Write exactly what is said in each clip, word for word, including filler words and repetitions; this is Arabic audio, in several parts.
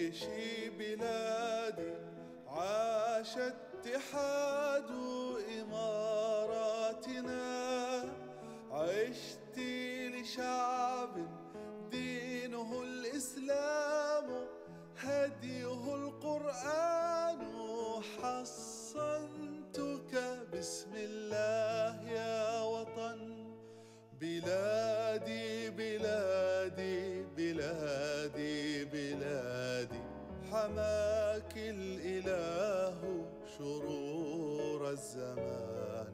عيشي بلادي عاش اتحاد إماراتنا، عشت لشعب دينه الإسلام هديه القرآن، حصنتك بسم الله يا وطن. بلادي بلادي بلادي بلادي حماك الإله شرور الزمان،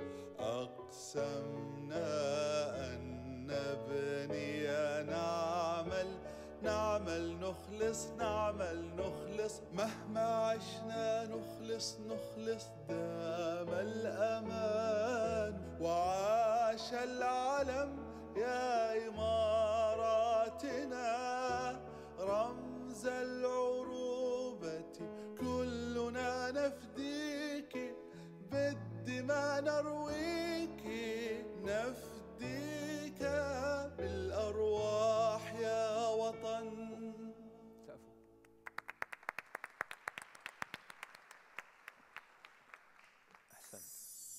أقسمنا أن نبني نعمل نعمل نخلص نعمل نخلص، مهما عشنا نخلص نخلص دام الأمان. وعاش العلم يا إماراتنا رمز العروبة، كلنا نفديك بالدماء نرويك، نفديك بالأرواح يا وطن. أحسنت.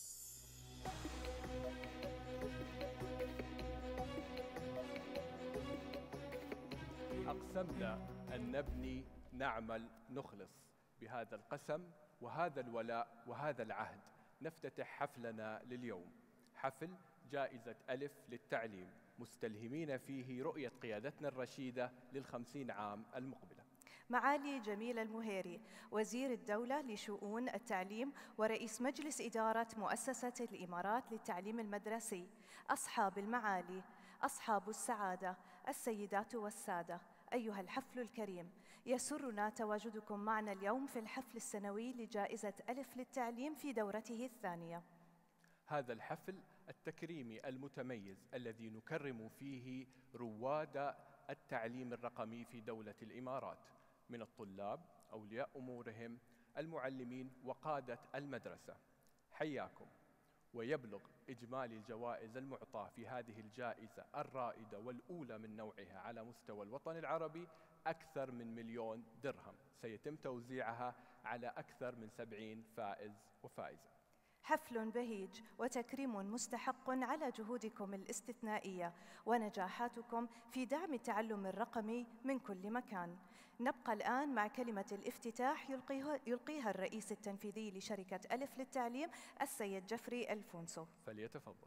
أقسمنا أن نبني نعمل نخلص، بهذا القسم وهذا الولاء وهذا العهد نفتتح حفلنا لليوم، حفل جائزة ألف للتعليم، مستلهمين فيه رؤية قيادتنا الرشيدة للخمسين عام المقبلة. معالي جميل المهيري وزير الدولة لشؤون التعليم ورئيس مجلس إدارة مؤسسة الإمارات للتعليم المدرسي، أصحاب المعالي، أصحاب السعادة، السيدات والسادة، أيها الحفل الكريم، يسرنا تواجدكم معنا اليوم في الحفل السنوي لجائزة ألف للتعليم في دورته الثانية. هذا الحفل التكريمي المتميز الذي نكرم فيه رواد التعليم الرقمي في دولة الإمارات، من الطلاب، أولياء أمورهم، المعلمين وقادة المدرسة. حياكم. ويبلغ إجمالي الجوائز المعطاة في هذه الجائزة الرائدة والأولى من نوعها على مستوى الوطن العربي أكثر من مليون درهم، سيتم توزيعها على أكثر من سبعين فائز وفائزة. حفل بهيج وتكريم مستحق على جهودكم الاستثنائية ونجاحاتكم في دعم التعلم الرقمي من كل مكان. نبقى الآن مع كلمة الافتتاح يلقيها, يلقيها الرئيس التنفيذي لشركة ألف للتعليم السيد جفري الفونسو، فليتفضل.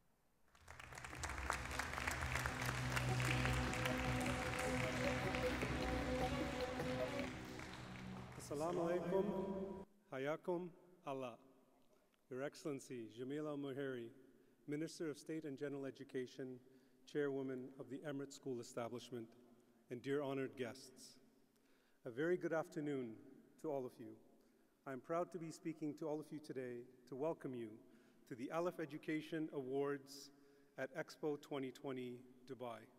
Assalamu alaikum, hayakum Allah. Your Excellency, Jamila Al-Muhairi, Minister of State and General Education, Chairwoman of the Emirates School Establishment, and dear honored guests. A very good afternoon to all of you. I'm proud to be speaking to all of you today to welcome you to the Aleph Education Awards at Expo twenty twenty, Dubai.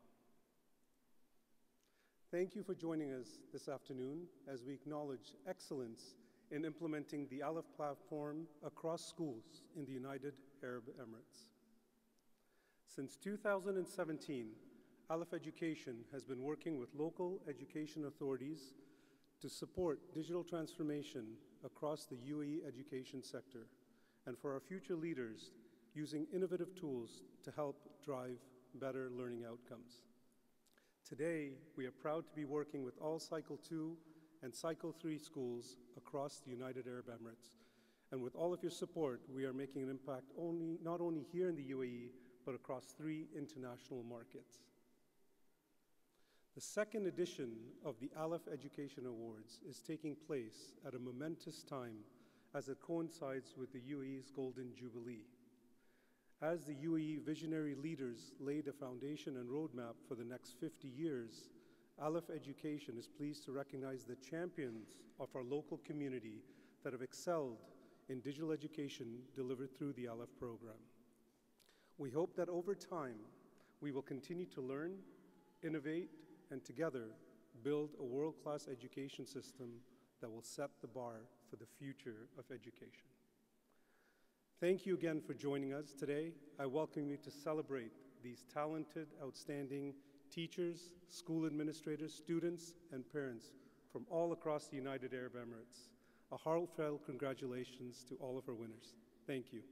Thank you for joining us this afternoon as we acknowledge excellence in implementing the Aleph platform across schools in the United Arab Emirates. Since two thousand seventeen, Aleph Education has been working with local education authorities to support digital transformation across the U A E education sector, and for our future leaders using innovative tools to help drive better learning outcomes. Today, we are proud to be working with all Cycle two and Cycle three schools across the United Arab Emirates. And with all of your support, we are making an impact only, not only here in the U A E, but across three international markets. The second edition of the Aleph Education Awards is taking place at a momentous time as it coincides with the U A E's Golden Jubilee. As the U A E visionary leaders laid a foundation and roadmap for the next fifty years, Aleph Education is pleased to recognize the champions of our local community that have excelled in digital education delivered through the Aleph program. We hope that over time, we will continue to learn, innovate, and together build a world-class education system that will set the bar for the future of education. Thank you again for joining us today. I welcome you to celebrate these talented, outstanding teachers, school administrators, students, and parents from all across the United Arab Emirates. A heartfelt congratulations to all of our winners. Thank you.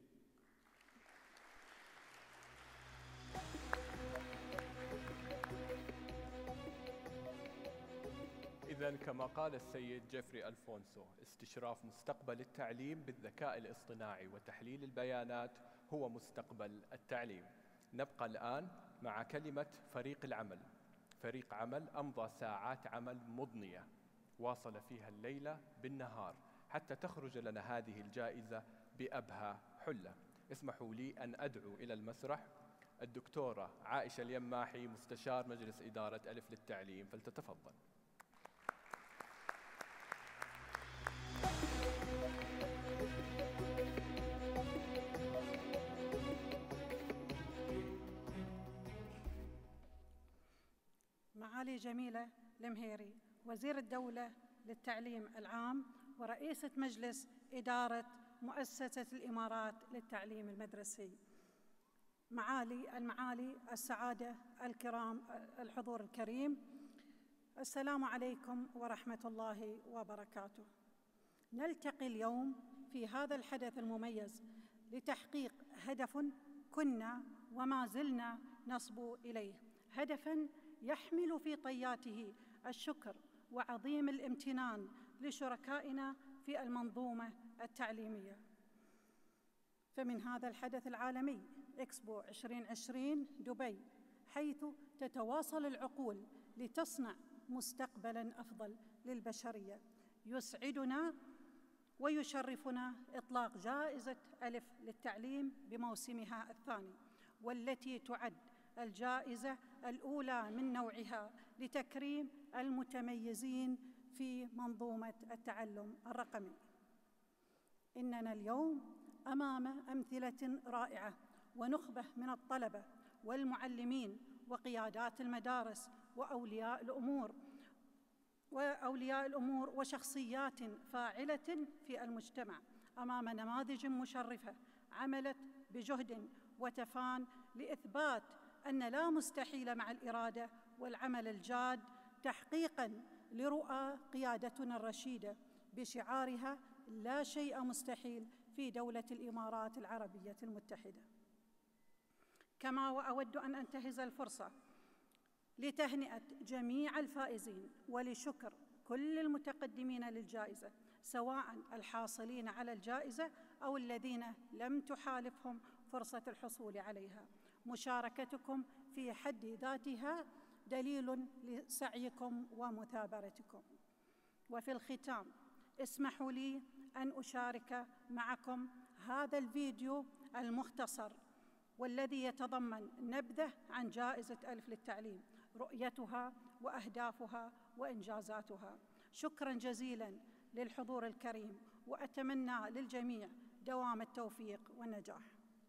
إذن كما قال السيد جيفري ألفونسو، استشراف مستقبل التعليم بالذكاء الاصطناعي وتحليل البيانات هو مستقبل التعليم. نبقى الآن مع كلمة فريق العمل. فريق عمل أمضى ساعات عمل مضنية واصل فيها الليل بالنهار حتى تخرج لنا هذه الجائزة بأبهى حلة. اسمحوا لي أن أدعو إلى المسرح الدكتورة عائشة اليماحي مستشار مجلس إدارة ألف للتعليم، فلتتفضل. معالي جميلة المهيري وزير الدولة للتعليم العام ورئيسة مجلس إدارة مؤسسة الإمارات للتعليم المدرسي، معالي المعالي السعادة الكرام الحضور الكريم، السلام عليكم ورحمة الله وبركاته. نلتقي اليوم في هذا الحدث المميز لتحقيق هدف كنا وما زلنا نصبو إليه، هدفاً يحمل في طياته الشكر وعظيم الامتنان لشركائنا في المنظومة التعليمية. فمن هذا الحدث العالمي إكسبو عشرين عشرين دبي، حيث تتواصل العقول لتصنع مستقبلاً أفضل للبشرية، يسعدنا ويشرفنا إطلاق جائزة ألف للتعليم بموسمها الثاني، والتي تعد الجائزة الأولى من نوعها لتكريم المتميزين في منظومة التعلم الرقمي. إننا اليوم أمام أمثلة رائعة ونخبة من الطلبة والمعلمين وقيادات المدارس وأولياء الأمور وأولياء الأمور وشخصيات فاعلة في المجتمع، أمام نماذج مشرفة عملت بجهد وتفان لإثبات أن لا مستحيل مع الإرادة والعمل الجاد، تحقيقاً لرؤى قيادتنا الرشيدة بشعارها لا شيء مستحيل في دولة الإمارات العربية المتحدة. كما وأود أن أنتهز الفرصة لتهنئة جميع الفائزين ولشكر كل المتقدمين للجائزة، سواء الحاصلين على الجائزة أو الذين لم تحالفهم فرصة الحصول عليها. مشاركتكم في حد ذاتها دليل لسعيكم ومثابرتكم. وفي الختام اسمحوا لي أن أشارك معكم هذا الفيديو المختصر والذي يتضمن نبذة عن جائزة ألف للتعليم، رؤيتها وأهدافها وإنجازاتها. شكراً جزيلاً للحضور الكريم، وأتمنى للجميع دوام التوفيق والنجاح.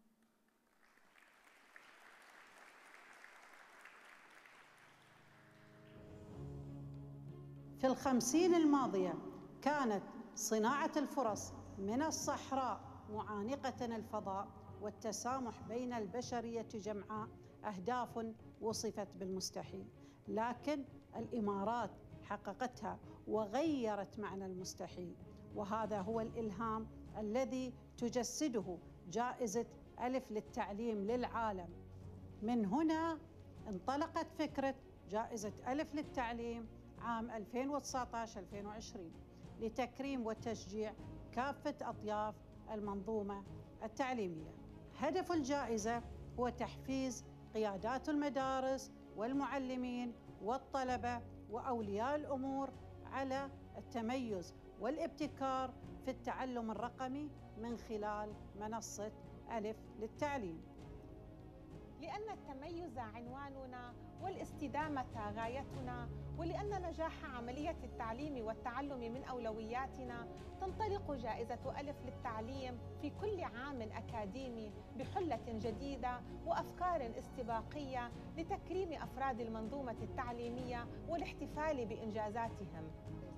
في الخمسين الماضية كانت صناعة الفرص من الصحراء معانقة الفضاء، والتسامح بين البشرية جمعاء أهداف وصفت بالمستحيل، لكن الإمارات حققتها وغيرت معنى المستحيل، وهذا هو الإلهام الذي تجسده جائزة ألف للتعليم للعالم. من هنا انطلقت فكرة جائزة ألف للتعليم عام ألفين وتسعة عشر ألفين وعشرين لتكريم وتشجيع كافة أطياف المنظومة التعليمية. هدف الجائزة هو تحفيز قيادات المدارس والمعلمين والطلبة وأولياء الأمور على التميز والابتكار في التعلم الرقمي من خلال منصة ألف للتعليم. لأن التميز عنواننا والاستدامة غايتنا، ولأن نجاح عملية التعليم والتعلم من أولوياتنا، تنطلق جائزة ألف للتعليم في كل عام أكاديمي بحلة جديدة وأفكار استباقية لتكريم أفراد المنظومة التعليمية والاحتفال بإنجازاتهم.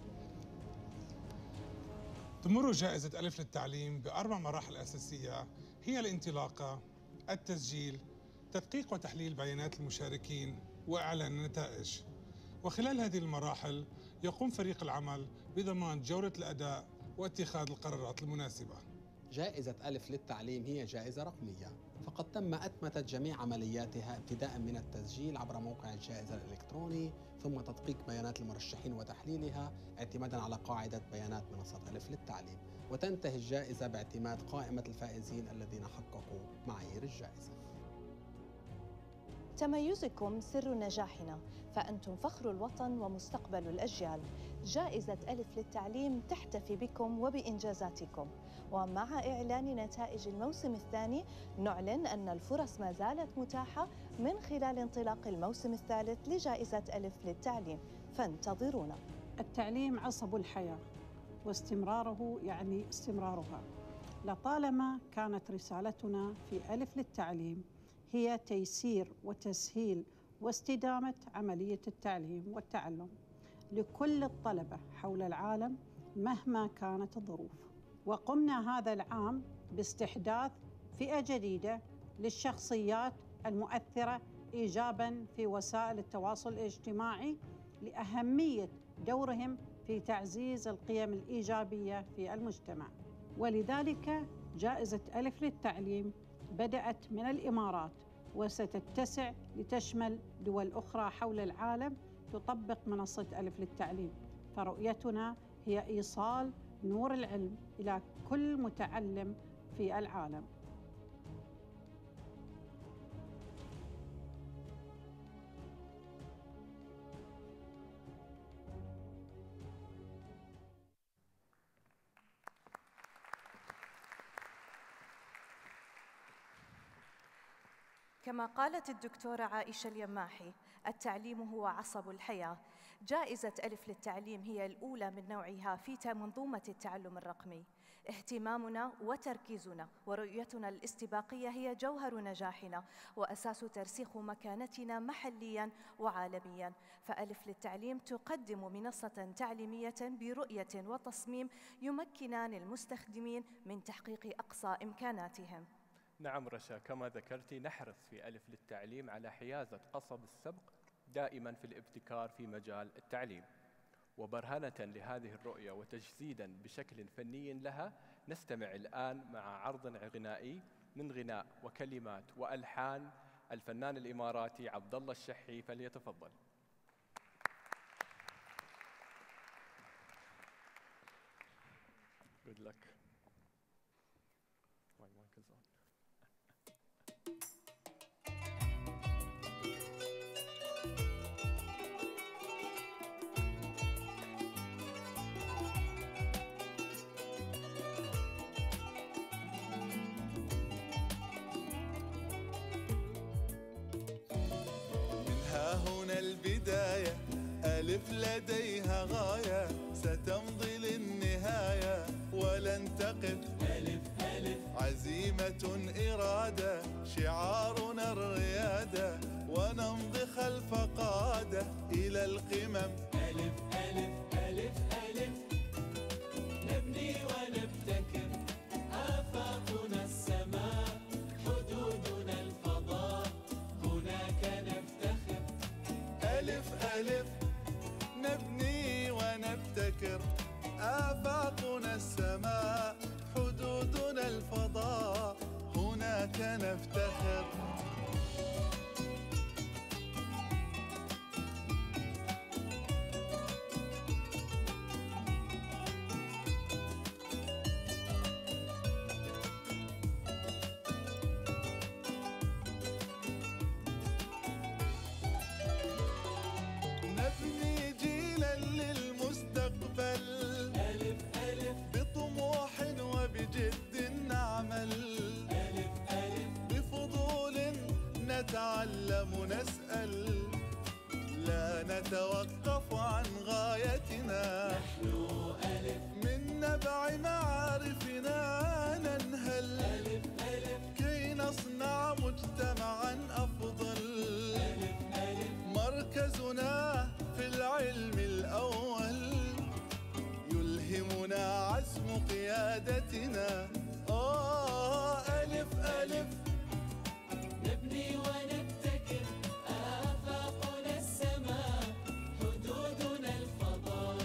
تمر جائزة ألف للتعليم بأربع مراحل أساسية، هي الانطلاقة، التسجيل، تدقيق وتحليل بيانات المشاركين، وإعلان النتائج. وخلال هذه المراحل يقوم فريق العمل بضمان جودة الأداء واتخاذ القرارات المناسبة. جائزة ألف للتعليم هي جائزة رقمية، فقد تم أتمتة جميع عملياتها ابتداء من التسجيل عبر موقع الجائزة الإلكتروني، ثم تدقيق بيانات المرشحين وتحليلها اعتمادا على قاعدة بيانات منصة ألف للتعليم، وتنتهي الجائزة باعتماد قائمة الفائزين الذين حققوا معايير الجائزة. تميزكم سر نجاحنا، فأنتم فخر الوطن ومستقبل الأجيال. جائزة ألف للتعليم تحتفي بكم وبإنجازاتكم، ومع إعلان نتائج الموسم الثاني نعلن أن الفرص ما زالت متاحة من خلال انطلاق الموسم الثالث لجائزة ألف للتعليم، فانتظرونا. التعليم عصب الحياة، واستمراره يعني استمرارها. لطالما كانت رسالتنا في ألف للتعليم هي تيسير وتسهيل واستدامة عملية التعليم والتعلم لكل الطلبة حول العالم مهما كانت الظروف. وقمنا هذا العام باستحداث فئة جديدة للشخصيات المؤثرة إيجاباً في وسائل التواصل الاجتماعي لأهمية دورهم في تعزيز القيم الإيجابية في المجتمع. ولذلك جائزة ألف للتعليم بدأت من الإمارات وستتسع لتشمل دول أخرى حول العالم تطبق منصة ألف للتعليم، فرؤيتنا هي إيصال نور العلم إلى كل متعلم في العالم. كما قالت الدكتورة عائشة اليماحي: التعليم هو عصب الحياة. جائزة ألف للتعليم هي الأولى من نوعها في منظومة التعلم الرقمي. اهتمامنا وتركيزنا ورؤيتنا الاستباقية هي جوهر نجاحنا وأساس ترسيخ مكانتنا محلياً وعالمياً. فألف للتعليم تقدم منصة تعليمية برؤية وتصميم يمكنان المستخدمين من تحقيق أقصى إمكاناتهم. نعم رشا، كما ذكرت نحرص في ألف للتعليم على حيازة قصب السبق دائما في الابتكار في مجال التعليم. وبرهنة لهذه الرؤية وتجسيدا بشكل فني لها، نستمع الآن مع عرض غنائي من غناء وكلمات وألحان الفنان الإماراتي عبد الله الشحي، فليتفضل. Good luck. My mic is on. البداية ألف لديها غاية، ستمضي للنهاية ولن تقف. ألف ألف عزيمة إرادة، شعارنا الريادة، ونمضي خلف قادة إلى القمم. ألف ألف ألف ألف نبني ونبتكر، آفاقنا السماء، حدودنا الفضاء، هناك نفتخر. ألف ألف نبني ونبتكر، آفاقنا السماء، حدودنا الفضاء، هناك نفتخر. نتعلم نسأل، لا نتوقف عن غايتنا. نحن ألف من نبع معارفنا ننهل. ألف ألف كي نصنع مجتمعا أفضل. ألف ألف مركزنا في العلم الأول، يلهمنا عزم قيادتنا. آه ألف ألف نبني ونبتكر، آفاقنا السماء، حدودنا الفضاء،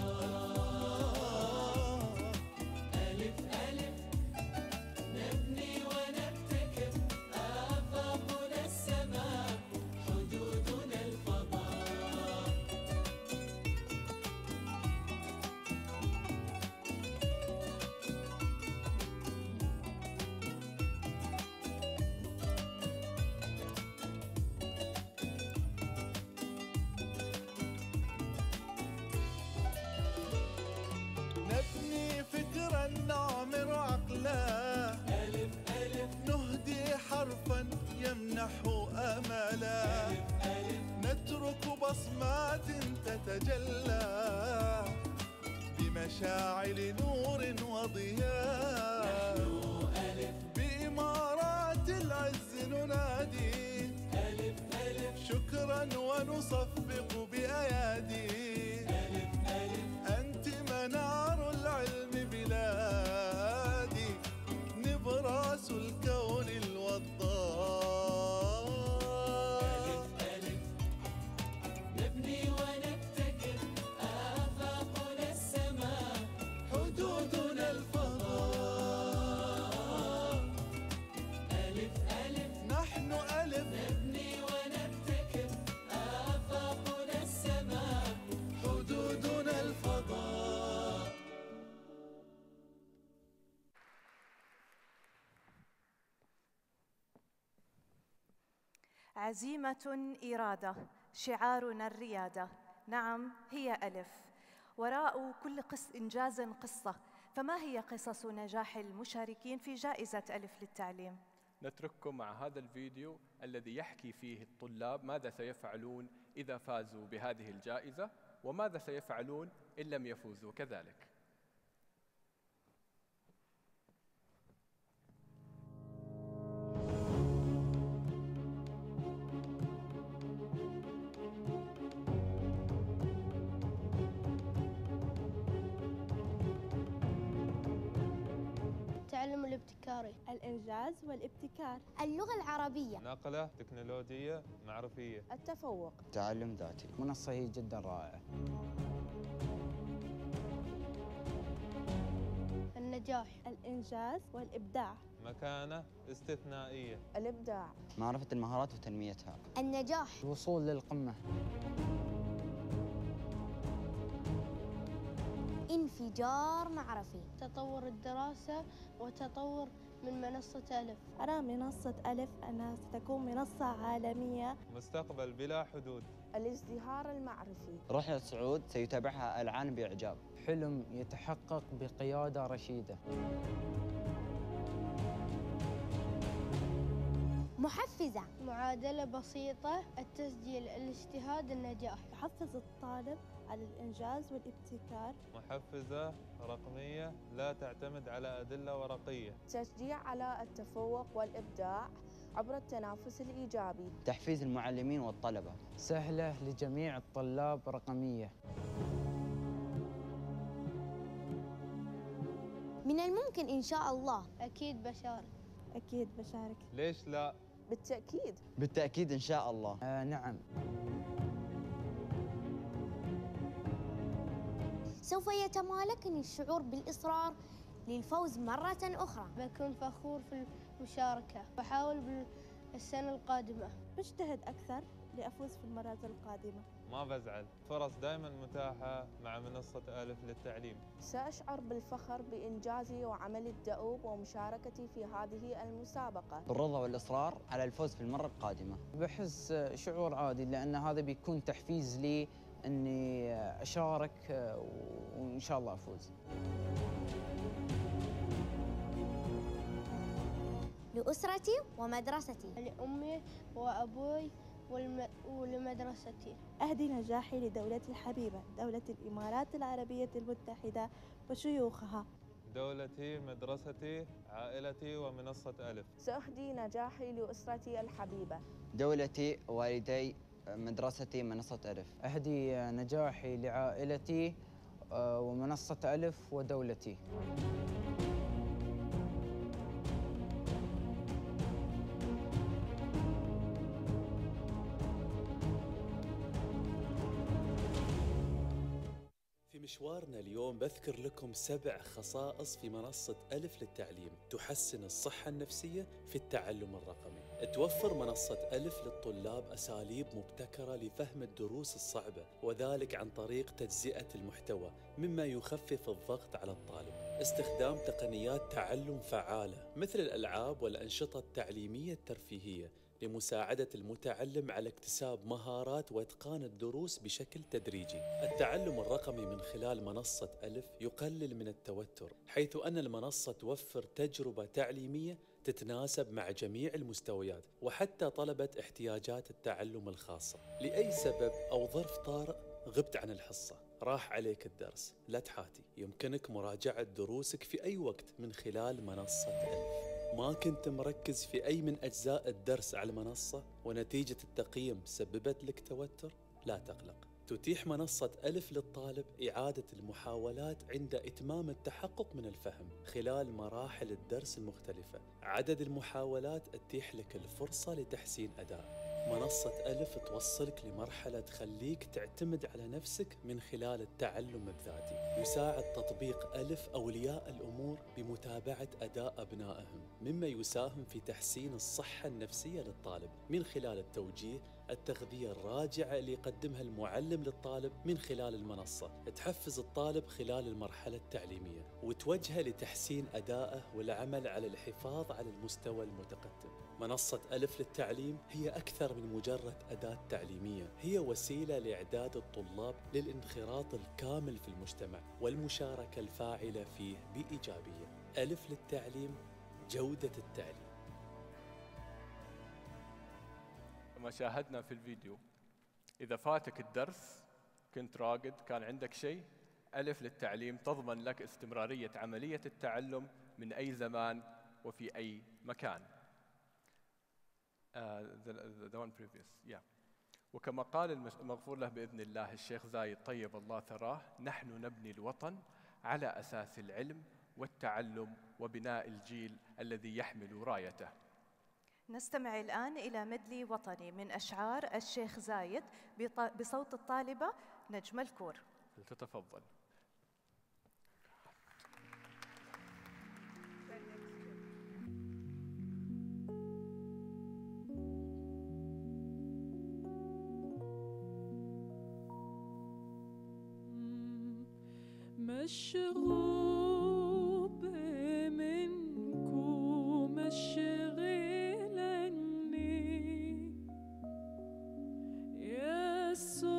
بمشاعل نور وضياء. نحن ألف بإمارات العز ننادي. ألف ألف شكرا ونصفق بأيادي. ألف ألف أنت منار العلم بلادي، نبراس الكون الوضاء. ألف ألف نبني ونبتكر، آفاقنا السماء، حدودنا الفضاء. ألف ألف نحن ألف نبني ونبتكر، آفاقنا السماء، حدودنا الفضاء. عزيمة إرادة، شعارنا الريادة. نعم، هي ألف. وراء كل قص إنجاز قصة، فما هي قصص نجاح المشاركين في جائزة ألف للتعليم؟ نترككم مع هذا الفيديو الذي يحكي فيه الطلاب ماذا سيفعلون إذا فازوا بهذه الجائزة، وماذا سيفعلون إن لم يفوزوا كذلك. التعلم الابتكاري، الإنجاز والابتكار، اللغة العربية، نقلة تكنولوجية معرفية، التفوق، تعلم ذاتي. منصة هي جدا رائعة. النجاح، الإنجاز والإبداع، مكانة استثنائية، الإبداع، معرفة المهارات وتنميتها، النجاح، الوصول للقمة، انفجار معرفي، تطور الدراسة وتطور من منصة ألف. أرى منصة ألف أنها ستكون منصة عالمية، مستقبل بلا حدود، الازدهار المعرفي، رحلة صعود سيتابعها العالم بإعجاب، حلم يتحقق بقيادة رشيدة، محفزة، معادلة بسيطة، التسجيل، الاجتهاد، النجاح، تحفز الطالب على الإنجاز والابتكار، محفزة رقمية لا تعتمد على أدلة ورقية، تشجيع على التفوق والإبداع عبر التنافس الإيجابي، تحفيز المعلمين والطلبة، سهلة لجميع الطلاب، رقمية. من الممكن إن شاء الله. أكيد بشارك. أكيد بشارك. ليش لا؟ بالتأكيد. بالتأكيد إن شاء الله. آه نعم. سوف يتمالكني الشعور بالإصرار للفوز مرة أخرى. بكون فخور في المشاركة، بحاول بالسنة القادمة. بجتهد أكثر لأفوز في المرات القادمة. ما بزعل، فرص دائما متاحة مع منصة ألف للتعليم. سأشعر بالفخر بإنجازي وعملي الدؤوب ومشاركتي في هذه المسابقة. بالرضا والإصرار على الفوز في المرة القادمة. بحس شعور عادي، لأن هذا بيكون تحفيز لي أني أشارك وإن شاء الله أفوز. لأسرتي ومدرستي، لأمي وأبوي والم... ولمدرستي. أهدي نجاحي لدولتي الحبيبة، دولة الإمارات العربية المتحدة وشيوخها. دولتي، مدرستي، عائلتي ومنصة ألف. سأهدي نجاحي لأسرتي الحبيبة، دولتي، والدي، مدرستي، منصة ألف. أهدي نجاحي لعائلتي ومنصة ألف ودولتي. في مشوارنا اليوم بذكر لكم سبع خصائص في منصة ألف للتعليم تحسن الصحة النفسية في التعلم الرقمي. توفر منصة ألف للطلاب أساليب مبتكرة لفهم الدروس الصعبة، وذلك عن طريق تجزئة المحتوى مما يخفف الضغط على الطالب. استخدام تقنيات تعلم فعالة مثل الألعاب والأنشطة التعليمية الترفيهية لمساعدة المتعلم على اكتساب مهارات وإتقان الدروس بشكل تدريجي. التعلم الرقمي من خلال منصة ألف يقلل من التوتر، حيث أن المنصة توفر تجربة تعليمية تتناسب مع جميع المستويات وحتى طلبة احتياجات التعلم الخاصة. لأي سبب أو ظرف طارئ غبت عن الحصة، راح عليك الدرس، لا تحاتي، يمكنك مراجعة دروسك في أي وقت من خلال منصة ألف. ما كنت مركز في أي من أجزاء الدرس على المنصة ونتيجة التقييم سببت لك توتر؟ لا تقلق، تتيح منصة ألف للطالب إعادة المحاولات عند إتمام التحقق من الفهم خلال مراحل الدرس المختلفة. عدد المحاولات تتيح لك الفرصة لتحسين أدائك. منصة ألف توصلك لمرحلة تخليك تعتمد على نفسك من خلال التعلم الذاتي. يساعد تطبيق ألف أولياء الأمور بمتابعة أداء أبنائهم، مما يساهم في تحسين الصحة النفسية للطالب من خلال التوجيه، التغذية الراجعة اللي يقدمها المعلم للطالب من خلال المنصة، تحفز الطالب خلال المرحلة التعليمية وتوجهه لتحسين أدائه والعمل على الحفاظ على المستوى المتقدم. منصة ألف للتعليم هي أكثر من مجرد أداة تعليمية، هي وسيلة لإعداد الطلاب للانخراط الكامل في المجتمع والمشاركة الفاعلة فيه بإيجابية. ألف للتعليم، جودة التعليم. كما شاهدنا في الفيديو، إذا فاتك الدرس، كنت راقد، كان عندك شيء، ألف للتعليم تضمن لك استمرارية عملية التعلم من أي زمان وفي أي مكان. Uh, the, the one previous, yeah. وكما قال المغفور له بإذن الله الشيخ زايد طيب الله ثراه: نحن نبني الوطن على أساس العلم والتعلم وبناء الجيل الذي يحمل رايته. نستمع الآن إلى مدلي وطني من أشعار الشيخ زايد بصوت الطالبة نجمة الكور. تتفضل. مشغوب منكم مشغلني يا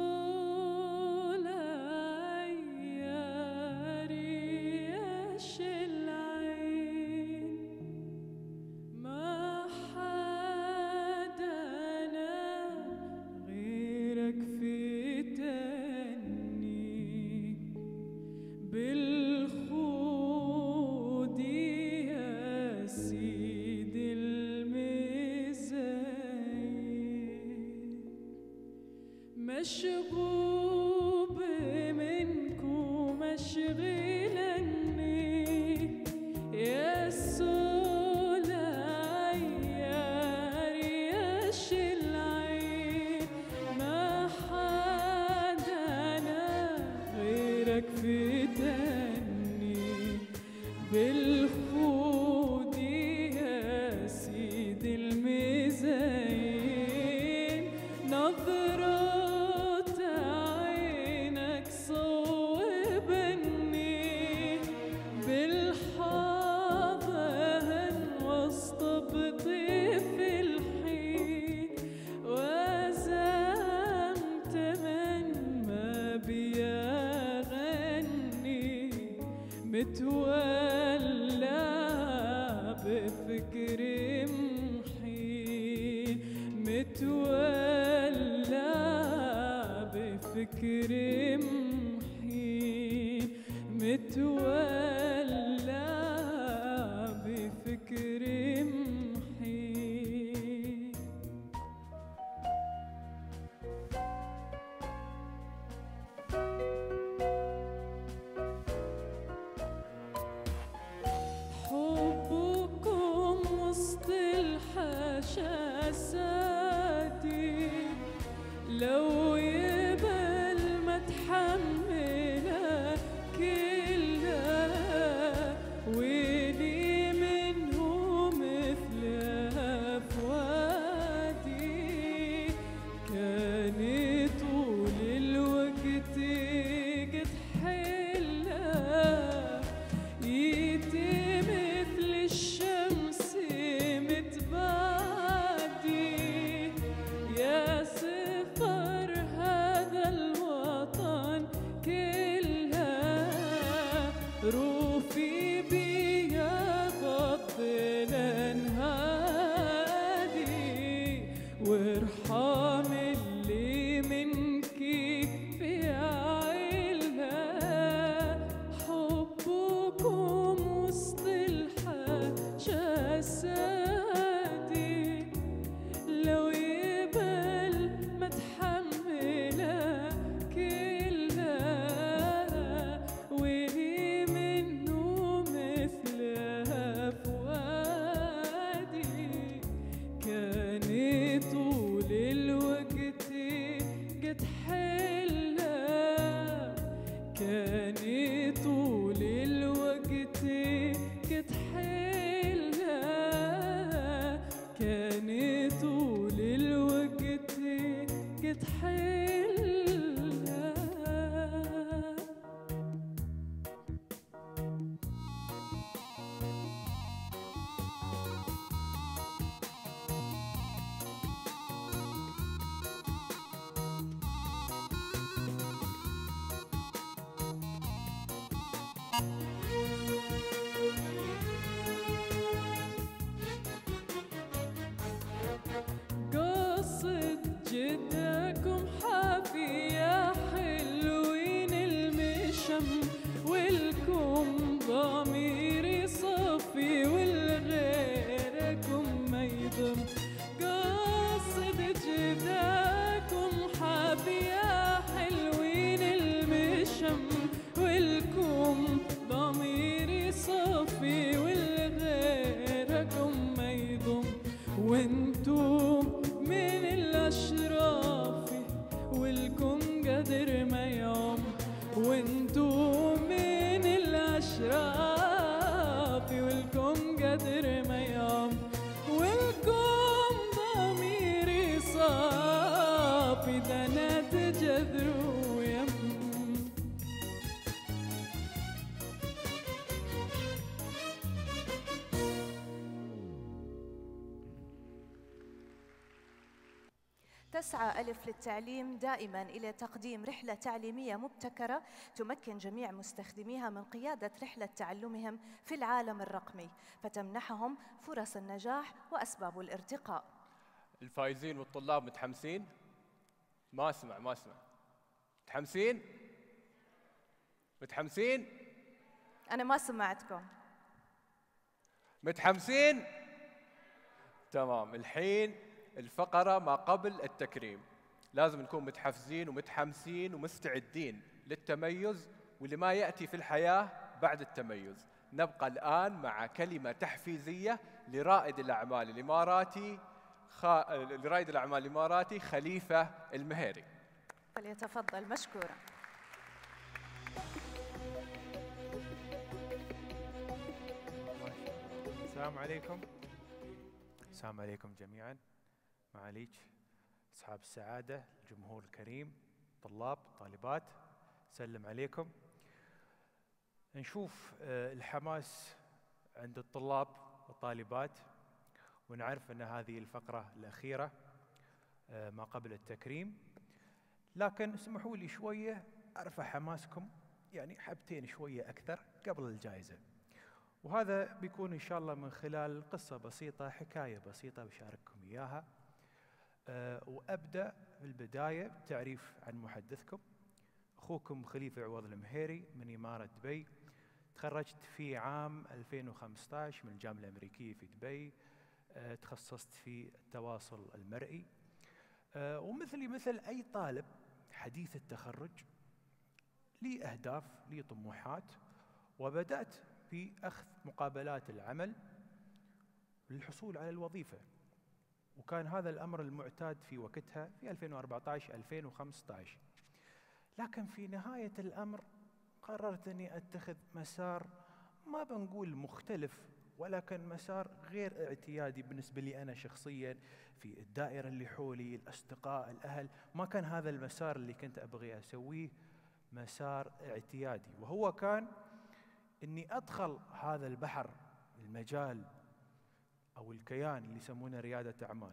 سولاي يا ريش العين، ما حدانا غيرك فتني بالخود يا سيد المزين. مشغوب منكم مشغلني يا سولاي يا ريش العين، ما حدانا غيرك فتني بالخود يا سيد المزين. نظرة عينك صوبني بالحضن وسط بطيف الحين، وزمت من ما بيا غني متولى بفكر محين، متولى بفكر محين، متولى بفكر محين. حبكم وسط الحاشا سادي، لو يبل ما تحمله كلها كتحلها، كاني طول الوقت كتحلها، كاني طول الوقت كتحلها. قصة جدكم حافي يا حلوين المشم، والكم ضميري صفي والغيركم ما يضم. قصة جدكم حافي يا حلوين المشم، والكم ضميري صفي والغيركم ما يضم. وانتم من الأشراف والكم قدر ما يعم، وانتم من الأشراف والكم قدر ما يعم، والكم ضميري صافي ده أنا تجذروا يم. تسعى ألف للتعليم دائما إلى تقديم رحلة تعليمية مبتكرة تمكن جميع مستخدميها من قيادة رحلة تعلمهم في العالم الرقمي، فتمنحهم فرص النجاح وأسباب الارتقاء. الفائزين والطلاب متحمسين؟ ما اسمع ما اسمع. متحمسين؟ متحمسين؟ أنا ما سمعتكم. متحمسين؟ تمام. الحين الفقرة ما قبل التكريم. لازم نكون متحفزين ومتحمسين ومستعدين للتميز واللي ما يأتي في الحياة بعد التميز. نبقى الآن مع كلمة تحفيزية لرائد الأعمال الإماراتي خ... لرائد الأعمال الإماراتي خليفة المهيري. فليتفضل مشكورا. السلام عليكم. السلام عليكم جميعا. معاليك أصحاب السعادة، الجمهور الكريم، طلاب طالبات، سلم عليكم. نشوف الحماس عند الطلاب والطالبات، ونعرف أن هذه الفقرة الأخيرة ما قبل التكريم، لكن اسمحوا لي شوية أرفع حماسكم، يعني حبتين شوية أكثر قبل الجائزة. وهذا بيكون إن شاء الله من خلال قصة بسيطة، حكاية بسيطة بشارككم إياها. أه وأبدأ في البداية بالتعريف عن محدثكم. أخوكم خليفة عوض المهيري من إمارة دبي. تخرجت في عام ألفين وخمسة عشر من الجامعة الأمريكية في دبي. أه تخصصت في التواصل المرئي. أه ومثلي مثل أي طالب حديث التخرج لي أهداف، لي طموحات، وبدأت في أخذ مقابلات العمل للحصول على الوظيفة. وكان هذا الأمر المعتاد في وقتها في ألفين وأربعة عشر ألفين وخمسة عشر. لكن في نهاية الأمر قررت أني أتخذ مسار ما بنقول مختلف، ولكن مسار غير اعتيادي بالنسبة لي أنا شخصياً، في الدائرة اللي حولي، الأصدقاء، الأهل. ما كان هذا المسار اللي كنت أبغي أسويه مسار اعتيادي، وهو كان أني أدخل هذا البحر، المجال أو الكيان اللي يسمونه ريادة أعمال.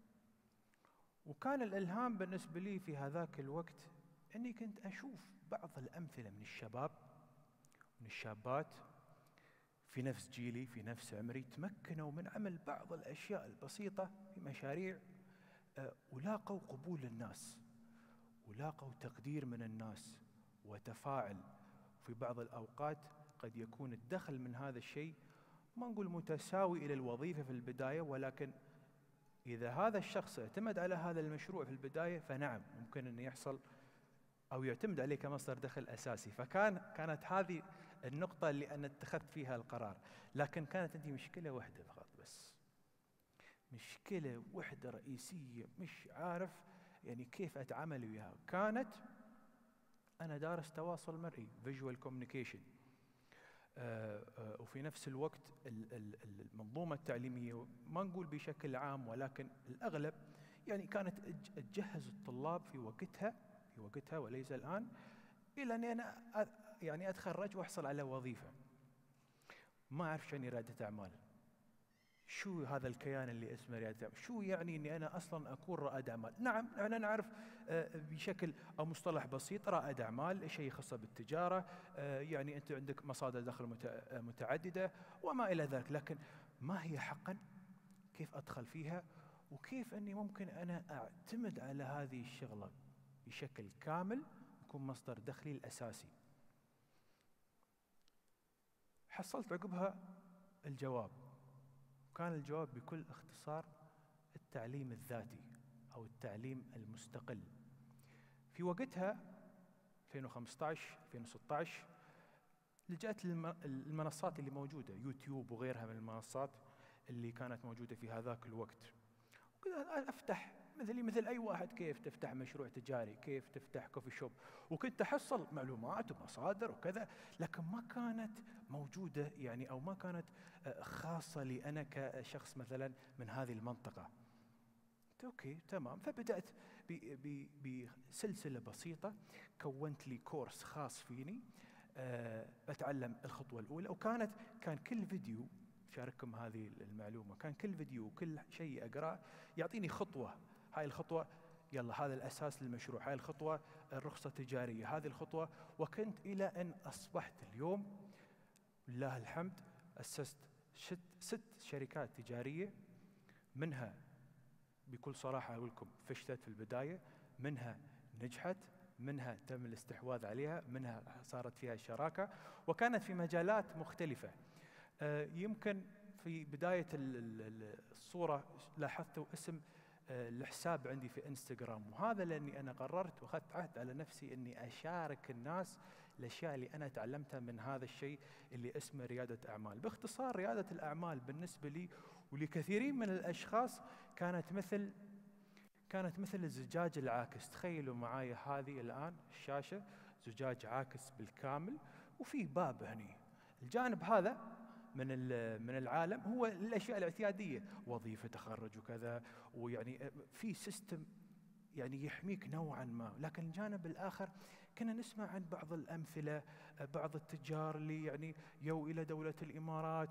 وكان الإلهام بالنسبة لي في هذاك الوقت أني كنت أشوف بعض الأمثلة من الشباب من الشابات في نفس جيلي، في نفس عمري، تمكنوا من عمل بعض الأشياء البسيطة في مشاريع ولاقوا قبول الناس، ولاقوا تقدير من الناس وتفاعل. في بعض الأوقات قد يكون الدخل من هذا الشيء ما نقول متساوي إلى الوظيفة في البداية، ولكن إذا هذا الشخص اعتمد على هذا المشروع في البداية فنعم ممكن أن يحصل أو يعتمد عليه كمصدر دخل أساسي. فكان كانت هذه النقطة اللي أنا اتخذت فيها القرار. لكن كانت عندي مشكلة واحدة فقط بس، مشكلة واحدة رئيسية، مش عارف يعني كيف أتعامل وياها. كانت أنا دارس تواصل مرئي visual communication، آه آه وفي نفس الوقت المنظومة التعليمية ما نقول بشكل عام ولكن الأغلب يعني كانت تجهز الطلاب في وقتها في وقتها وليس الآن إلى أن أنا يعني أتخرج وأحصل على وظيفة. ما أعرف شنو ريادة أعمال، شو هذا الكيان اللي اسمه ريادة أعمال، شو يعني أني أنا أصلا أكون رائد أعمال. نعم أنا نعرف بشكل أو مصطلح بسيط رائد أعمال شيء خاص بالتجارة، يعني أنت عندك مصادر دخل متعددة وما إلى ذلك، لكن ما هي حقا، كيف أدخل فيها، وكيف أني ممكن أنا أعتمد على هذه الشغلة بشكل كامل يكون مصدر دخلي الأساسي. حصلت عقبها الجواب، وكان الجواب بكل اختصار التعليم الذاتي أو التعليم المستقل. في وقتها ألفين وخمسة عشر ألفين وستة عشر لجأت المنصات اللي موجودة، يوتيوب وغيرها من المنصات اللي كانت موجودة في هذاك الوقت، وكنت أفتح مثلي مثل أي واحد كيف تفتح مشروع تجاري، كيف تفتح كوفي شوب، وكنت أحصل معلومات ومصادر وكذا، لكن ما كانت موجودة يعني أو ما كانت خاصة لي أنا كشخص مثلا من هذه المنطقة. أوكي تمام، فبدأت بسلسلة بسيطة، كونت لي كورس خاص فيني أه بتعلم الخطوة الأولى، وكانت كان كل فيديو شارككم هذه المعلومة، كان كل فيديو وكل شيء أقرأ يعطيني خطوة، هاي الخطوة يلا هذا الأساس للمشروع، هاي الخطوة الرخصة التجارية، هذه الخطوة. وكنت إلى أن أصبحت اليوم لله الحمد أسست ست, ست شركات تجارية، منها بكل صراحة أقول لكم فشلت في البداية، منها نجحت، منها تم الاستحواذ عليها، منها صارت فيها شراكة، وكانت في مجالات مختلفة. آه يمكن في بداية الصورة لاحظتوا اسم آه الحساب عندي في انستغرام، وهذا لأني أنا قررت وأخذت عهد على نفسي أني أشارك الناس الأشياء اللي أنا تعلمتها من هذا الشيء اللي اسمه ريادة أعمال. باختصار ريادة الأعمال بالنسبة لي ولكثيرين من الأشخاص كانت مثل كانت مثل الزجاج العاكس. تخيلوا معي هذه الآن الشاشة زجاج عاكس بالكامل، وفي باب هني، الجانب هذا من من العالم هو الأشياء الاعتيادية، وظيفة، تخرج وكذا، ويعني في سيستم يعني يحميك نوعا ما. لكن الجانب الآخر كنا نسمع عن بعض الأمثلة، بعض التجار اللي يعني يو إلى دولة الإمارات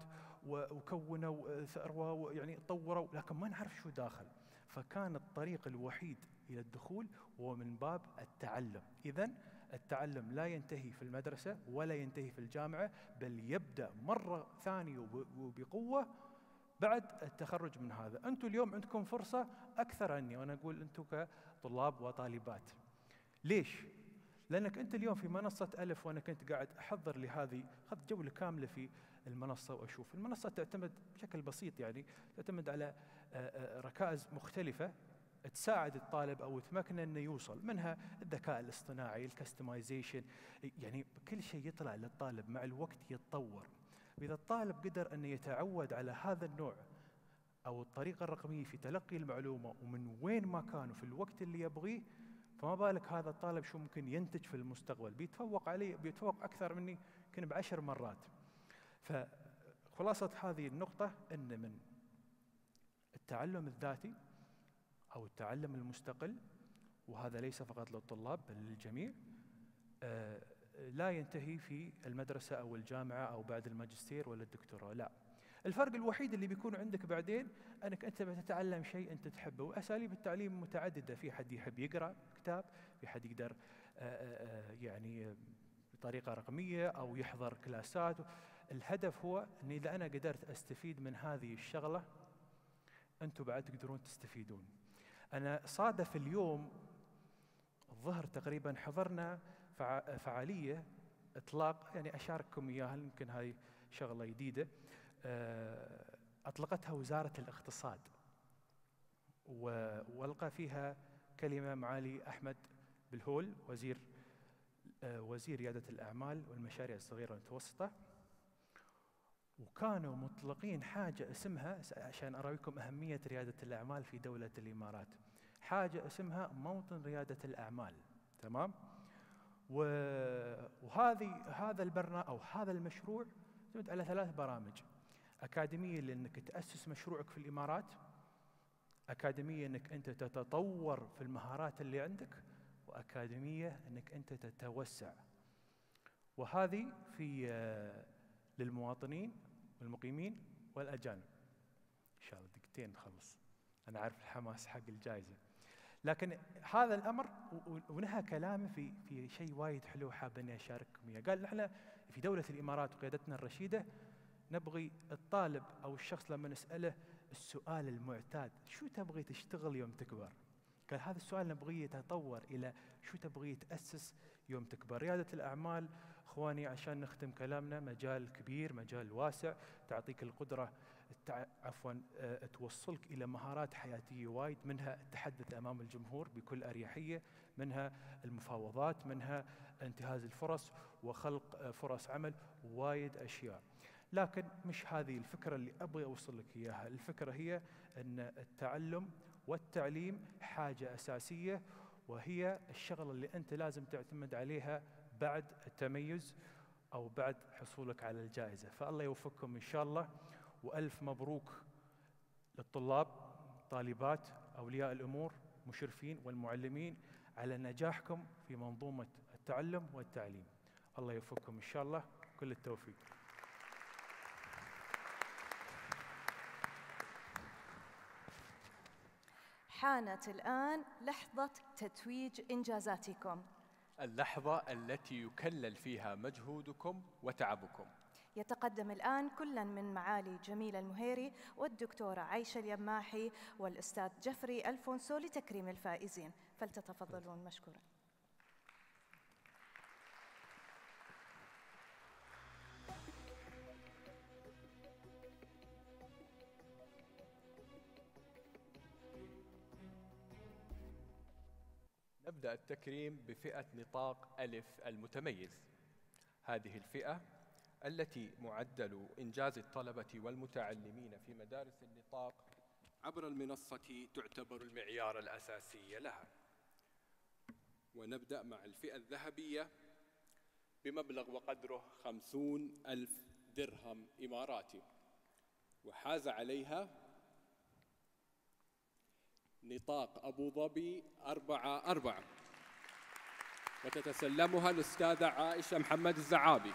وكونوا ثروة ويعني طوروا، لكن ما نعرف شو داخل. فكان الطريق الوحيد إلى الدخول هو من باب التعلم. إذن التعلم لا ينتهي في المدرسة ولا ينتهي في الجامعة، بل يبدأ مرة ثانية وبقوة بعد التخرج من هذا. أنتم اليوم عندكم فرصة أكثر عني، وأنا أقول أنتم كطلاب وطالبات. ليش؟ لأنك أنت اليوم في منصة ألف، وأنا كنت قاعد أحضر لهذه، أخذت جولة كاملة في المنصة وأشوف. المنصة تعتمد بشكل بسيط يعني تعتمد على ركائز مختلفة تساعد الطالب أو تمكنه أنه يوصل، منها الذكاء الاصطناعي، الكستمايزيشن، يعني كل شيء يطلع للطالب مع الوقت يتطور. وإذا الطالب قدر أن يتعود على هذا النوع أو الطريقة الرقمية في تلقي المعلومة ومن وين ما كان في الوقت اللي يبغيه، فما بالك هذا الطالب شو ممكن ينتج في المستقبل، بيتفوق عليه، بيتفوق أكثر مني يمكن بعشر مرات. فخلاصة هذه النقطة أن من التعلم الذاتي أو التعلم المستقل، وهذا ليس فقط للطلاب بل للجميع، آه لا ينتهي في المدرسة أو الجامعة أو بعد الماجستير ولا الدكتوراه، لا. الفرق الوحيد اللي بيكون عندك بعدين أنك أنت بتتعلم شيء أنت تحبه. وأساليب التعليم متعددة، في حد يحب يقرأ كتاب، في حد يقدر آآ آآ يعني بطريقة رقمية أو يحضر كلاسات. الهدف هو أن إذا أنا قدرت أستفيد من هذه الشغلة أنتم بعد تقدرون تستفيدون. أنا صادف اليوم الظهر تقريبا حضرنا فعالية إطلاق، يعني أشارككم إياها، يمكن هاي شغلة جديدة أطلقتها وزارة الاقتصاد، وألقى فيها كلمة معالي أحمد بالهول وزير وزير ريادة الأعمال والمشاريع الصغيرة والمتوسطة، وكانوا مطلقين حاجة اسمها، عشان أراويكم أهمية ريادة الأعمال في دولة الإمارات، حاجة اسمها موطن ريادة الأعمال. تمام؟ وهذه هذا البرنامج أو هذا المشروع يعتمد على ثلاث برامج: أكاديمية لأنك تأسس مشروعك في الإمارات، أكاديمية أنك أنت تتطور في المهارات اللي عندك، وأكاديمية أنك أنت تتوسع. وهذه في للمواطنين والمقيمين والأجانب. إن شاء الله دقيقتين نخلص، أنا عارف الحماس حق الجائزة. لكن هذا الأمر ونهى كلامي في في شيء وايد حلو حاب إني أشارككم إياه. قال نحن في دولة الإمارات وقيادتنا الرشيدة نبغي الطالب أو الشخص لما نسأله السؤال المعتاد: شو تبغي تشتغل يوم تكبر؟ قال هذا السؤال نبغيه يتطور إلى شو تبغي تأسس يوم تكبر. ريادة الأعمال إخواني عشان نختم كلامنا مجال كبير، مجال واسع، تعطيك القدرة التع... عفوا أه... توصلك إلى مهارات حياتية وايد، منها التحدث أمام الجمهور بكل أريحية، منها المفاوضات، منها انتهاز الفرص وخلق فرص عمل، وايد أشياء. لكن مش هذه الفكرة اللي أبغي أوصل لك إياها. الفكرة هي أن التعلم والتعليم حاجة أساسية، وهي الشغلة اللي أنت لازم تعتمد عليها بعد التميز أو بعد حصولك على الجائزة. فالله يوفقكم إن شاء الله، وألف مبروك للطلاب، طالبات، أولياء الأمور، مشرفين والمعلمين على نجاحكم في منظومة التعلم والتعليم. الله يوفقكم إن شاء الله، كل التوفيق. حانت الآن لحظة تتويج إنجازاتكم، اللحظة التي يكلل فيها مجهودكم وتعبكم. يتقدم الآن كلا من معالي جميل المهيري والدكتورة عايشة اليماحي والأستاذ جفري ألفونسو لتكريم الفائزين، فلتتفضلون مشكورا. نبدأ التكريم بفئة نطاق ألف المتميز. هذه الفئة التي معدل إنجاز الطلبة والمتعلمين في مدارس النطاق عبر المنصة تعتبر المعيار الأساسي لها. ونبدأ مع الفئة الذهبية بمبلغ وقدره خمسون ألف درهم إماراتي، وحاز عليها نطاق أبو ظبي أربعة أربعة، وتتسلمها الأستاذة عائشة محمد الزعابي.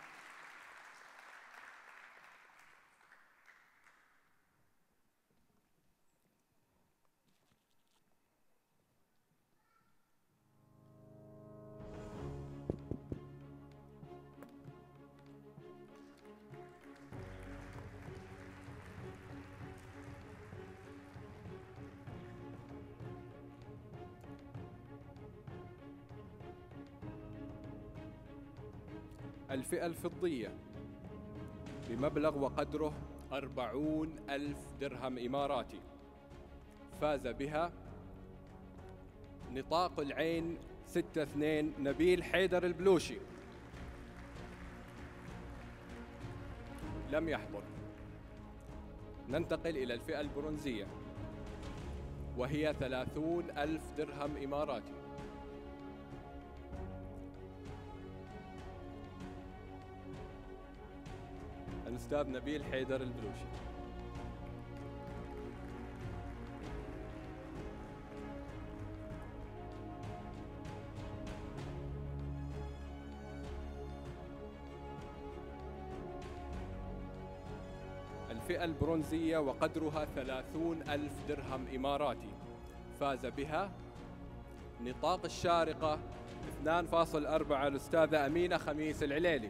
الفئة الفضية بمبلغ وقدره أربعون ألف درهم إماراتي، فاز بها نطاق العين ستة اثنين نبيل حيدر البلوشي. لم يحضر. ننتقل إلى الفئة البرونزية وهي ثلاثون ألف درهم إماراتي، الأستاذ نبيل حيدر البلوشي. الفئة البرونزية وقدرها ثلاثون ألف درهم إماراتي، فاز بها نطاق الشارقة اثنين فاصلة أربعة الأستاذة أمينة خميس العليلي.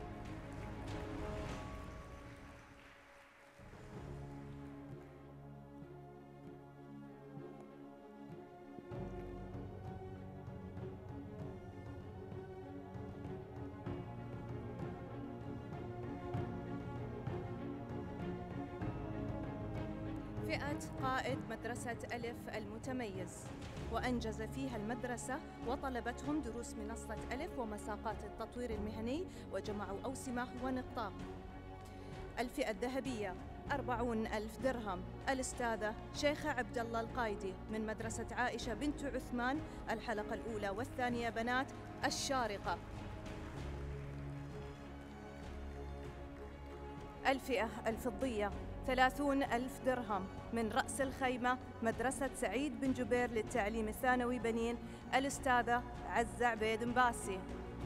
فئة قائد مدرسة ألف المتميز، وأنجز فيها المدرسة وطلبتهم دروس منصة ألف ومساقات التطوير المهني، وجمعوا أوسمة ونطاق. الفئة الذهبية أربعون ألف درهم الأستاذة شيخة عبد الله القايدي من مدرسة عائشة بنت عثمان الحلقة الأولى والثانية بنات الشارقة. الفئة الفضية ثلاثون ألف درهم من رأس الخيمة مدرسة سعيد بن جبير للتعليم الثانوي بنين الأستاذة عزة عبيد مباسي.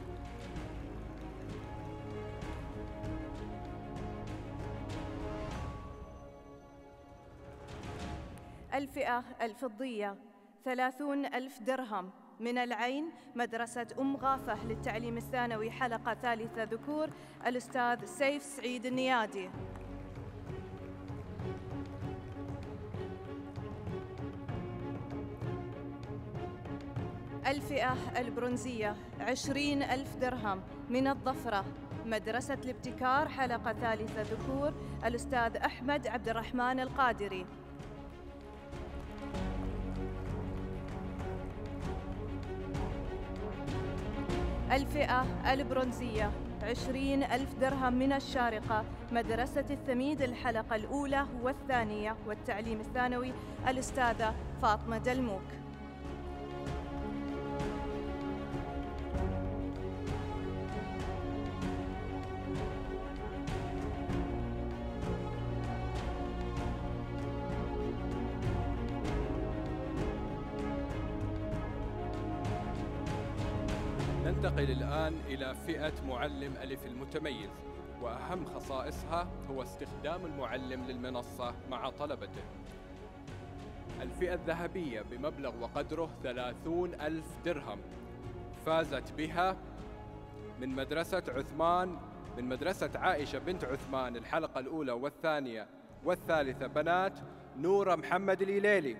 الفئة الفضية ثلاثون ألف درهم من العين مدرسة أم غافة للتعليم الثانوي حلقة ثالثة ذكور الأستاذ سيف سعيد النيادي. الفئة البرونزية عشرين ألف درهم من الظفرة مدرسة الابتكار حلقة ثالثة ذكور الأستاذ أحمد عبد الرحمن القادري. الفئة البرونزية عشرين ألف درهم من الشارقة مدرسة الثميد الحلقة الأولى والثانية والتعليم الثانوي الأستاذة فاطمة دلموك. ننتقل الآن إلى فئة معلم ألف المتميز، وأهم خصائصها هو استخدام المعلم للمنصة مع طلبته. الفئة الذهبية بمبلغ وقدره ثلاثون ألف درهم فازت بها من مدرسة عثمان من مدرسة عائشة بنت عثمان الحلقة الأولى والثانية والثالثة بنات نورة محمد الإليلي.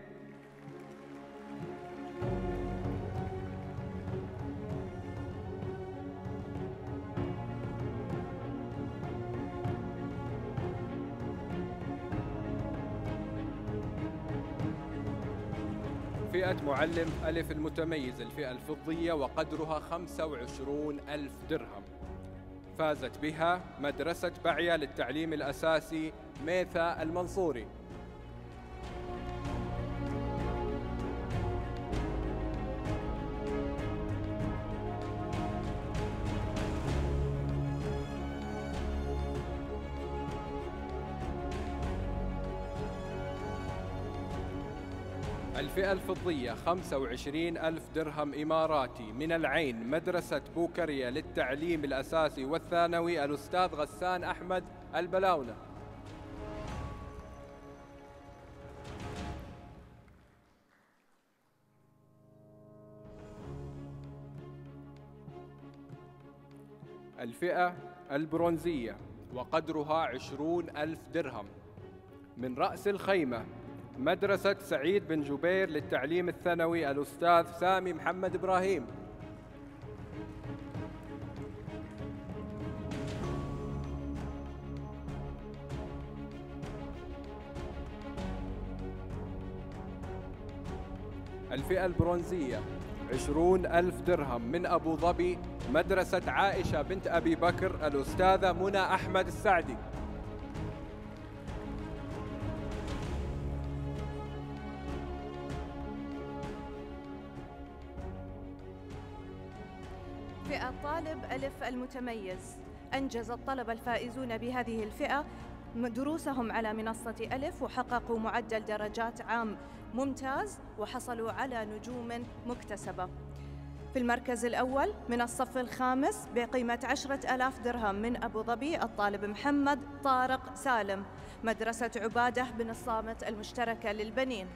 فئة معلم ألف المتميز الفئة الفضية وقدرها خمسة وعشرون ألف درهم فازت بها مدرسة بعية للتعليم الأساسي ميثا المنصوري. الفئة الفضية خمسة وعشرين ألف درهم إماراتي من العين مدرسة بوكرية للتعليم الأساسي والثانوي الأستاذ غسان أحمد البلاونة. الفئة البرونزية وقدرها عشرون ألف درهم من رأس الخيمة مدرسة سعيد بن جبير للتعليم الثانوي الأستاذ سامي محمد إبراهيم. الفئة البرونزية عشرون ألف درهم من أبو ظبي مدرسة عائشة بنت أبي بكر الأستاذة منى أحمد السعدي. فئة طالب ألف المتميز أنجز الطلبة الفائزون بهذه الفئة دروسهم على منصة ألف وحققوا معدل درجات عام ممتاز وحصلوا على نجوم مكتسبة. في المركز الأول من الصف الخامس بقيمة عشرة آلاف درهم من أبو ظبي الطالب محمد طارق سالم مدرسة عبادة بن الصامت المشتركة للبنين.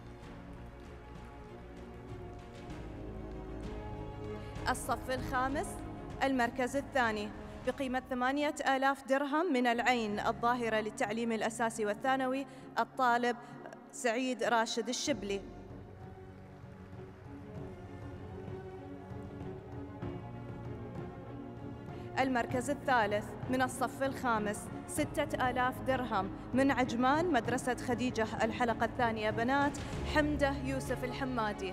الصف الخامس المركز الثاني بقيمة ثمانية آلاف درهم من العين الظاهرة للتعليم الأساسي والثانوي الطالب سعيد راشد الشبلي. المركز الثالث من الصف الخامس ستة آلاف درهم من عجمان مدرسة خديجة الحلقة الثانية بنات حمدة يوسف الحمادي.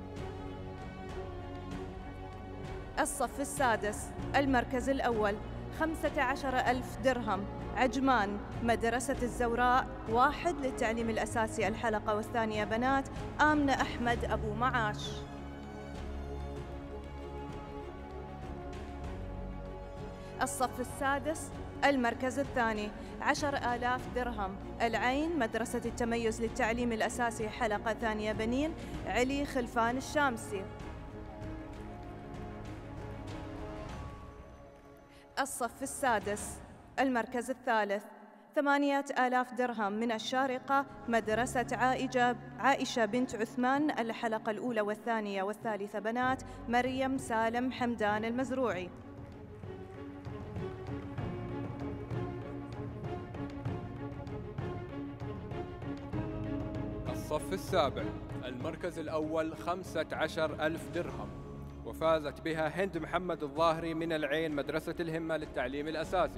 الصف السادس المركز الأول خمسة عشر ألف درهم. عجمان مدرسة الزوراء واحد للتعليم الأساسي الحلقة والثانية بنات آمنة أحمد أبو معاش. الصف السادس المركز الثاني عشر آلاف درهم. العين مدرسة التميز للتعليم الأساسي حلقة ثانية بنين علي خلفان الشامسي. الصف السادس المركز الثالث ثمانية آلاف درهم من الشارقة مدرسة عائجة عائشة بنت عثمان الحلقة الأولى والثانية والثالثة بنات مريم سالم حمدان المزروعي. الصف السابع المركز الأول خمسة عشر ألف درهم، وفازت بها هند محمد الظاهري من العين مدرسة الهمة للتعليم الأساسي.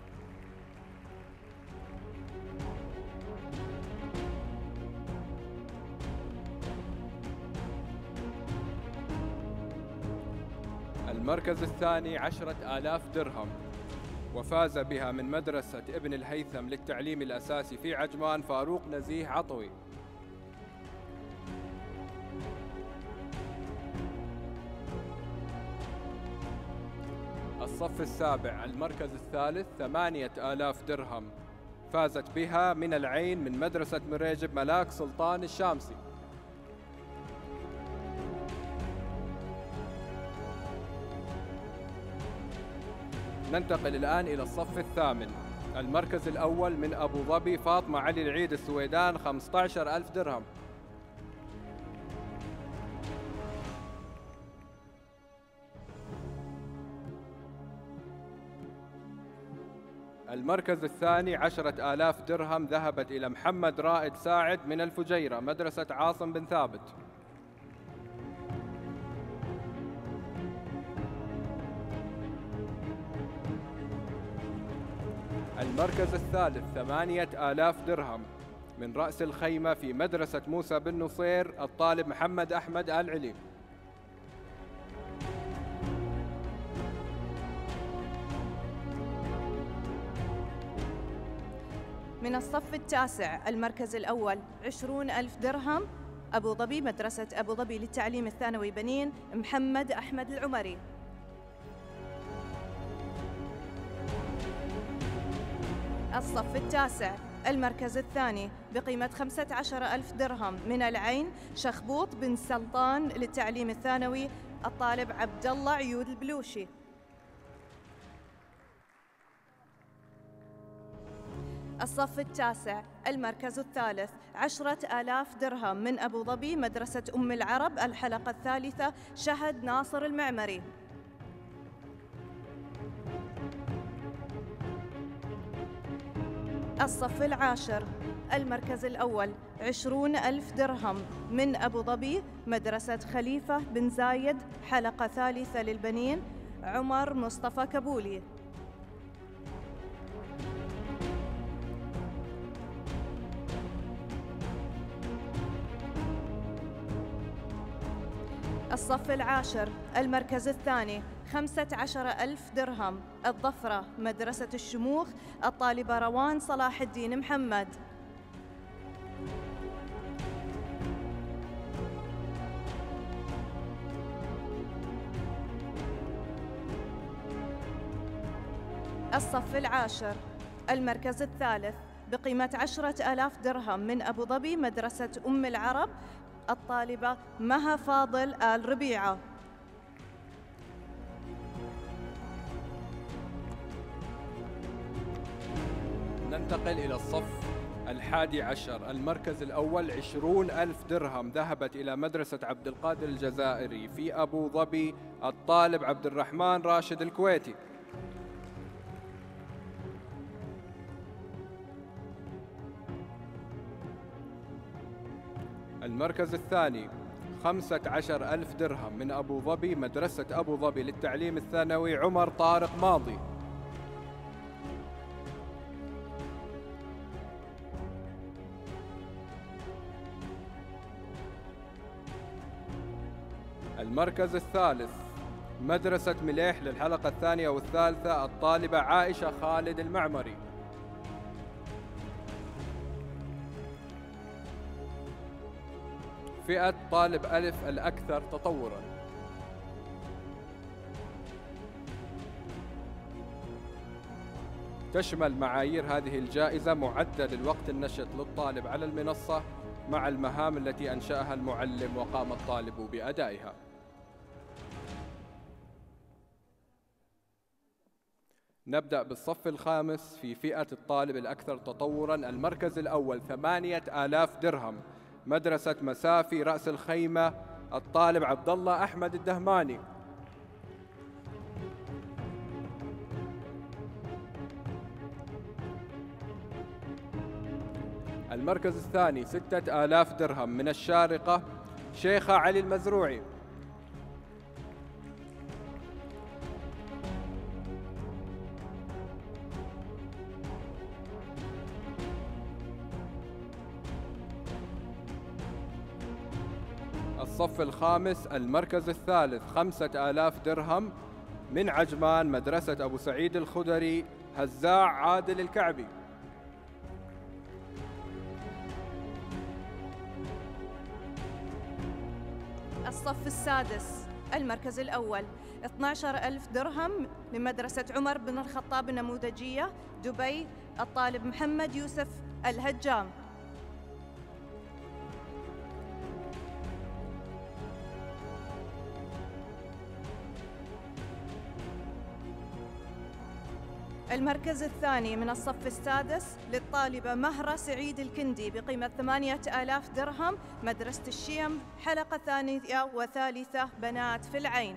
المركز الثاني عشرة آلاف درهم، وفاز بها من مدرسة ابن الهيثم للتعليم الأساسي في عجمان فاروق نزيه عطوي. الصف السابع المركز الثالث ثمانية آلاف درهم، فازت بها من العين من مدرسة مريجب ملاك سلطان الشامسي. ننتقل الآن إلى الصف الثامن المركز الأول من أبو ظبي فاطمة علي العيد السويدان خمسة عشر ألف درهم. المركز الثاني عشرة آلاف درهم ذهبت إلى محمد رائد ساعد من الفجيرة مدرسة عاصم بن ثابت. المركز الثالث ثمانية آلاف درهم من رأس الخيمة في مدرسة موسى بن نصير الطالب محمد أحمد آل علي. من الصف التاسع المركز الأول عشرون ألف درهم أبو ظبي مدرسة أبو ظبي للتعليم الثانوي بنين محمد أحمد العمري. الصف التاسع المركز الثاني بقيمة خمسة عشر ألف درهم من العين شخبوط بن سلطان للتعليم الثانوي الطالب عبد الله عيود البلوشي. الصف التاسع المركز الثالث عشرة آلاف درهم من أبو ظبي مدرسة أم العرب الحلقة الثالثة شهد ناصر المعمري. الصف العاشر المركز الأول عشرون ألف درهم من أبو ظبي مدرسة خليفة بن زايد حلقة ثالثة للبنين عمر مصطفى كبولي. الصف العاشر المركز الثاني خمسة عشر ألف درهم الظفرة مدرسة الشموخ الطالبة روان صلاح الدين محمد. الصف العاشر المركز الثالث بقيمة عشرة آلاف درهم من أبو ظبي مدرسة أم العرب الطالبة مها فاضل آل ربيعة. ننتقل إلى الصف الحادي عشر المركز الأول عشرون ألف درهم ذهبت إلى مدرسة عبد القادر الجزائري في أبو ظبي الطالب عبد الرحمن راشد الكويتي. المركز الثاني خمسة عشر ألف درهم من أبو ظبي مدرسة أبو ظبي للتعليم الثانوي عمر طارق ماضي. المركز الثالث مدرسة مليح للحلقة الثانية والثالثة الطالبة عائشة خالد المعمري. فئة طالب ألف الأكثر تطوراً. تشمل معايير هذه الجائزة معدل الوقت النشط للطالب على المنصة مع المهام التي أنشأها المعلم وقام الطالب بأدائها. نبدأ بالصف الخامس في فئة الطالب الأكثر تطوراً. المركز الأول ثمانية آلاف درهم، مدرسة مسافي رأس الخيمة، الطالب عبد الله أحمد الدهماني. المركز الثاني ستة آلاف درهم من الشارقة، شيخة علي المزروعي. الصف الخامس المركز الثالث خمسة آلاف درهم من عجمان، مدرسة أبو سعيد الخدري، هزاع عادل الكعبي. الصف السادس المركز الأول اثني عشر ألف درهم من مدرسة عمر بن الخطاب النموذجية دبي، الطالب محمد يوسف الهجام. المركز الثاني من الصف السادس للطالبة مهرة سعيد الكندي بقيمة ثمانية آلاف درهم، مدرسة الشيم، حلقة ثانية وثالثة بنات في العين.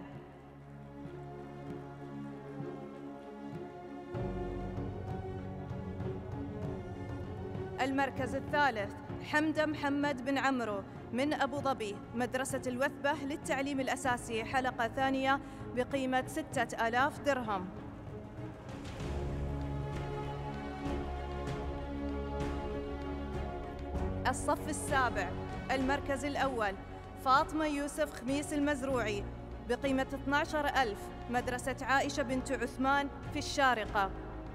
المركز الثالث حمدة محمد بن عمرو من أبو ظبي، مدرسة الوثبة للتعليم الأساسي، حلقة ثانية بقيمة ستة آلاف درهم. الصف السابع المركز الأول فاطمة يوسف خميس المزروعي بقيمة اثني عشر ألف، مدرسة عائشة بنت عثمان في الشارقة.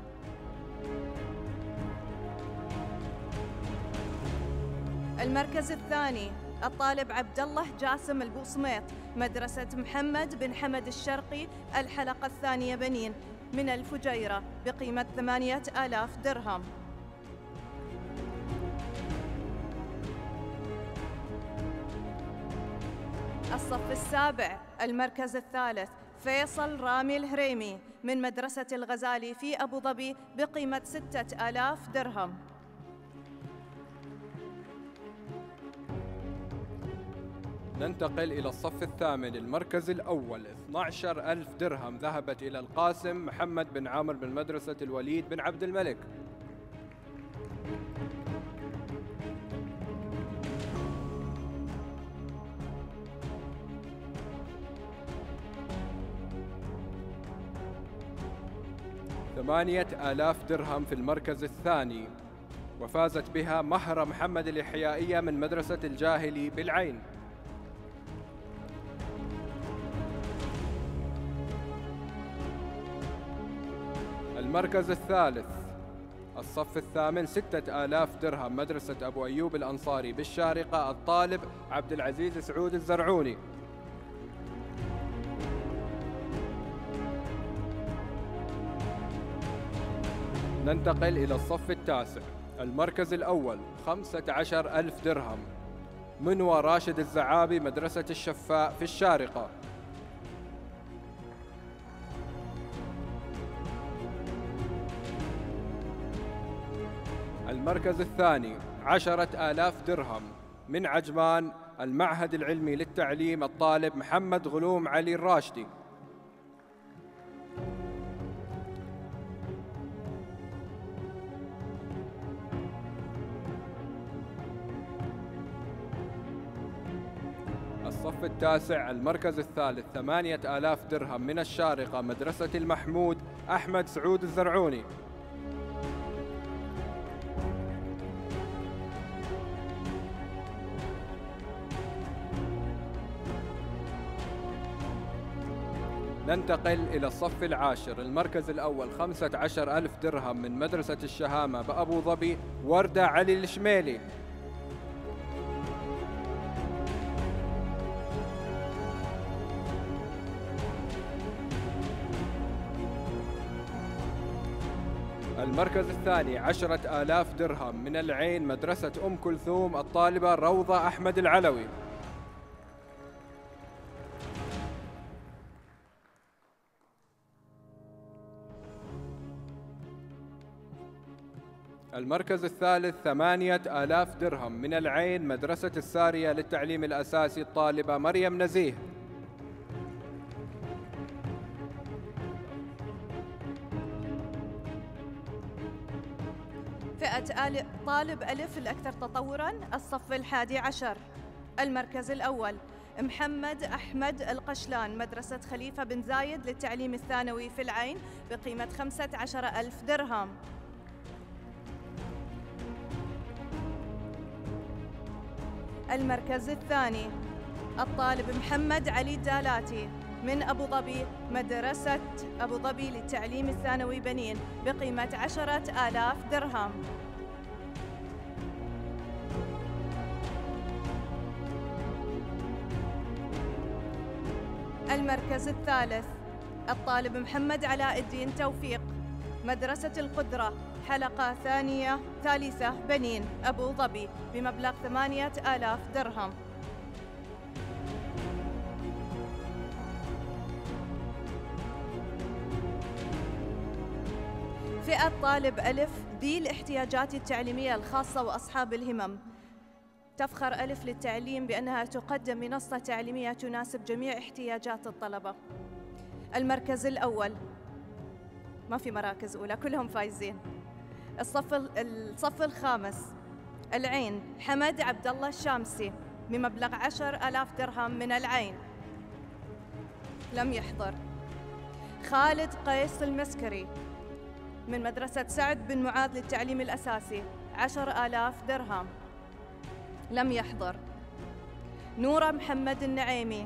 المركز الثاني الطالب عبد الله جاسم البوصميط، مدرسة محمد بن حمد الشرقي، الحلقة الثانية بنين، من الفجيرة بقيمة ثمانية آلاف درهم. الصف السابع المركز الثالث فيصل رامي الهريمي من مدرسة الغزالي في أبو ظبي بقيمة ستة آلاف درهم. ننتقل إلى الصف الثامن. المركز الأول اثني عشر ألف درهم ذهبت إلى القاسم محمد بن عامر من مدرسة الوليد بن عبد الملك. ثمانية آلاف درهم في المركز الثاني، وفازت بها مهرة محمد الإحيائية من مدرسة الجاهلي بالعين. المركز الثالث الصف الثامن ستة آلاف درهم، مدرسة أبو أيوب الأنصاري بالشارقة، الطالب عبد العزيز سعود الزرعوني. ننتقل إلى الصف التاسع. المركز الأول خمسة عشر ألف درهم، منوى راشد الزعابي، مدرسة الشفاء في الشارقة. المركز الثاني عشرة آلاف درهم من عجمان، المعهد العلمي للتعليم، الطالب محمد غلوم علي الراشدي. الصف التاسع المركز الثالث ثمانية آلاف درهم من الشارقة، مدرسة المحمود أحمد سعود الزرعوني. ننتقل إلى الصف العاشر. المركز الأول خمسة عشر ألف درهم من مدرسة الشهامة بأبو ظبي، وردة علي الشميلي. المركز الثاني عشرة آلاف درهم من العين، مدرسة أم كلثوم، الطالبة روضة أحمد العلوي. المركز الثالث ثمانية آلاف درهم من العين، مدرسة السارية للتعليم الأساسي، الطالبة مريم نزيه. فئة آل طالب ألف الأكثر تطوراً، الصف الحادي عشر. المركز الأول محمد أحمد القشلان، مدرسة خليفة بن زايد للتعليم الثانوي في العين، بقيمة خمسة عشر ألف درهم. المركز الثاني الطالب محمد علي الدالاتي من أبو ظبي، مدرسة أبو ظبي للتعليم الثانوي بنين، بقيمة عشرة آلاف درهم. المركز الثالث الطالب محمد علاء الدين توفيق، مدرسة القدرة، حلقة ثانية ثالثة بنين، أبو ظبي، بمبلغ ثمانية آلاف درهم. فئة طالب ألف ذي الاحتياجات التعليمية الخاصة وأصحاب الهمم، تفخر ألف للتعليم بأنها تقدم منصة تعليمية تناسب جميع احتياجات الطلبة. المركز الأول، ما في مراكز أولى، كلهم فايزين. الصف الصف الخامس العين، حمد عبد الله الشامسي، بمبلغ عشر آلاف درهم من العين، لم يحضر. خالد قيس المسكري من مدرسة سعد بن معاذ للتعليم الأساسي، عشر آلاف درهم، لم يحضر. نورة محمد النعيمي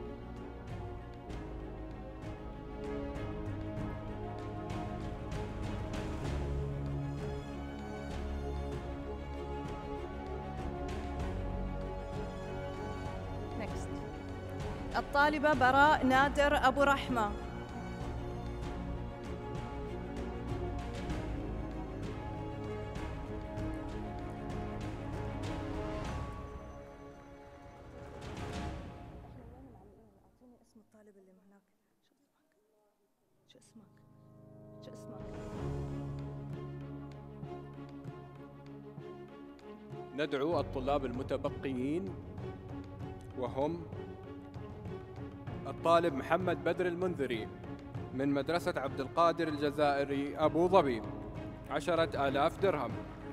Next. الطالبة براء نادر أبو رحمة، ندعو الطلاب المتبقيين وهم الطالب محمد بدر المنذري من مدرسة عبد القادر الجزائري أبو ظبي، عشرة آلاف درهم.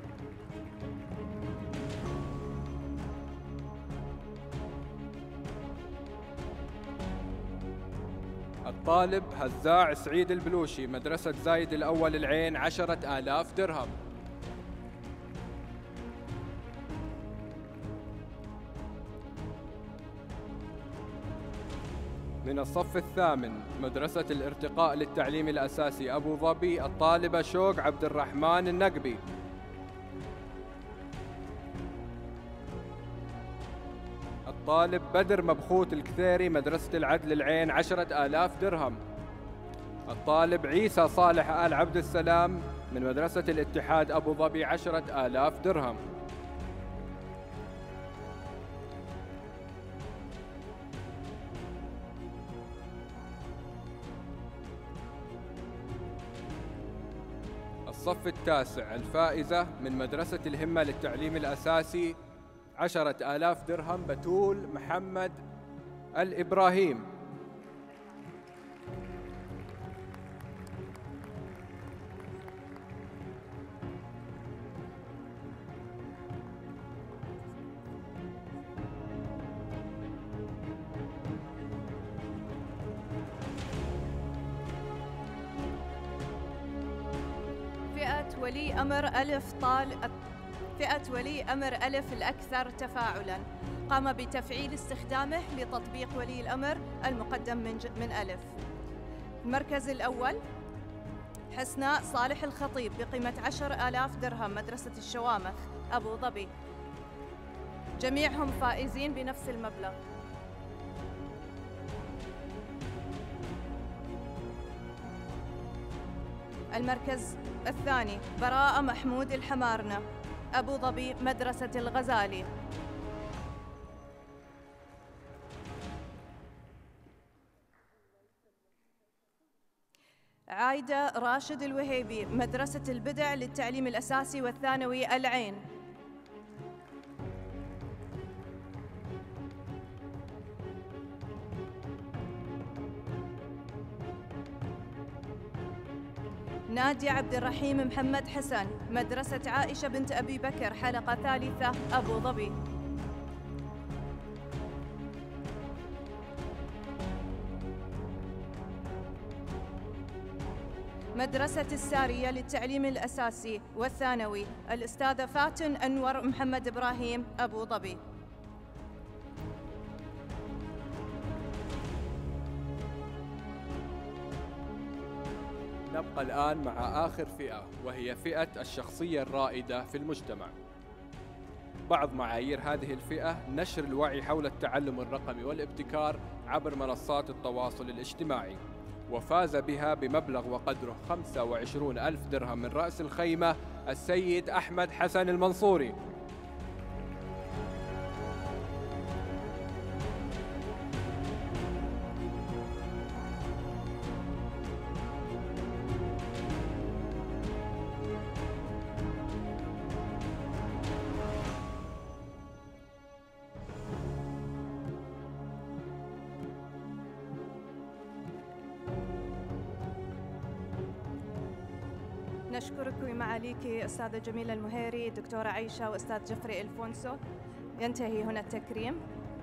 الطالب هزاع سعيد البلوشي، مدرسة زايد الأول العين، عشرة آلاف درهم. من الصف الثامن مدرسة الارتقاء للتعليم الأساسي أبو ظبي، الطالبة شوق عبد الرحمن النقبي. الطالب بدر مبخوت الكثيري، مدرسة العدل العين، عشرة آلاف درهم. الطالب عيسى صالح آل عبد السلام من مدرسة الاتحاد أبو ظبي، عشرة آلاف درهم. الصف التاسع الفائزة من مدرسة الهمة للتعليم الأساسي، عشرة آلاف درهم، بتول محمد الإبراهيم. فئة ولي أمر ألف طال فئة ولي أمر ألف الأكثر تفاعلاً، قام بتفعيل استخدامه لتطبيق ولي الأمر المقدم من, ج... من ألف. المركز الأول حسناء صالح الخطيب بقيمة عشر آلاف درهم مدرسة الشوامخ أبو ظبي. جميعهم فائزين بنفس المبلغ. المركز الثاني براءة محمود الحمارنة أبو ظبي مدرسة الغزالي. عايدة راشد الوهيبي مدرسة البدع للتعليم الأساسي والثانوي العين. نادية عبد الرحيم محمد حسن مدرسة عائشة بنت أبي بكر حلقة ثالثة أبو ظبي. مدرسة السارية للتعليم الأساسي والثانوي الأستاذة فاتن أنور محمد إبراهيم أبو ظبي. نبقى الآن مع آخر فئة، وهي فئة الشخصية الرائدة في المجتمع. بعض معايير هذه الفئة نشر الوعي حول التعلم الرقمي والابتكار عبر منصات التواصل الاجتماعي، وفاز بها بمبلغ وقدره خمسة وعشرين ألف درهم من رأس الخيمة السيد أحمد حسن المنصوري. نشكرك ومعاليك أستاذة جميلة المهيري، دكتورة عيشة وأستاذ جفري الفونسو. ينتهي هنا التكريم.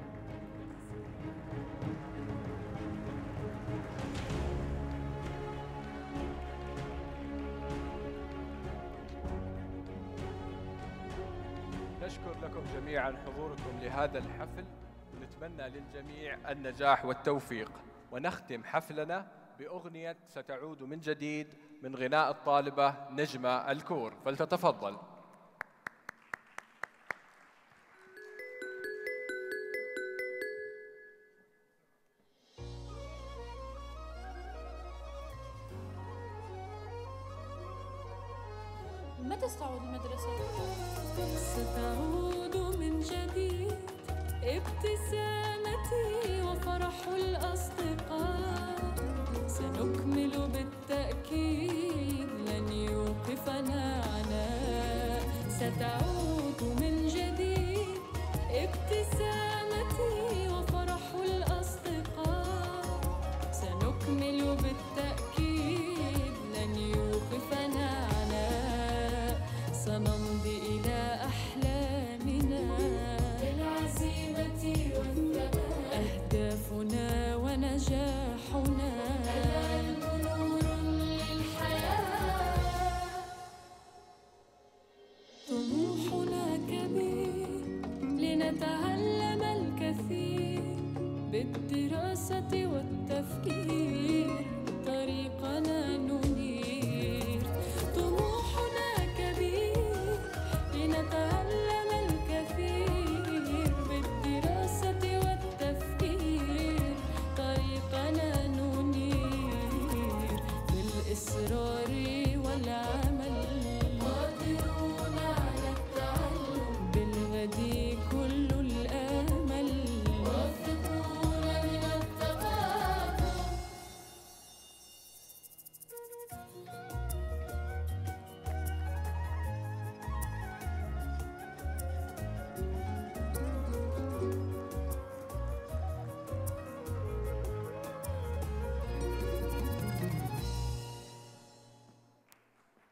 نشكر لكم جميعا حضوركم لهذا الحفل، ونتمنى للجميع النجاح والتوفيق. ونختم حفلنا بأغنية ستعود من جديد من غناء الطالبة نجمة الكور، فلتتفضل. متى ستعود المدرسة؟ ستعود من جديد ابتسامتي وفرح الأصدقاء، سنكمل بالتأكيد لن يوقفنا عناء. ستعود من جديد ابتسامتي وفرح الأصدقاء، سنكمل بالتأكيد لن يوقفنا عناء. سنمضي إلى أحلامنا بالعزيمة والثبات، أهدافنا ونجاحنا العلم نور للحياة. طموحنا كبير لنتعلم الكثير بالدراسة والتفكير، طريقنا ننير. طموحنا كبير لنتعلم الكثير بالدراسة والتفكير، طريقنا ننير. بالإصرار والعمل قادرون على التعلم، بالغد كل الآمل واثقون من التقدم.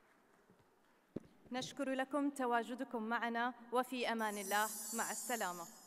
نشكر لكم تواجدكم معنا، وفي أمان الله. مع السلامة.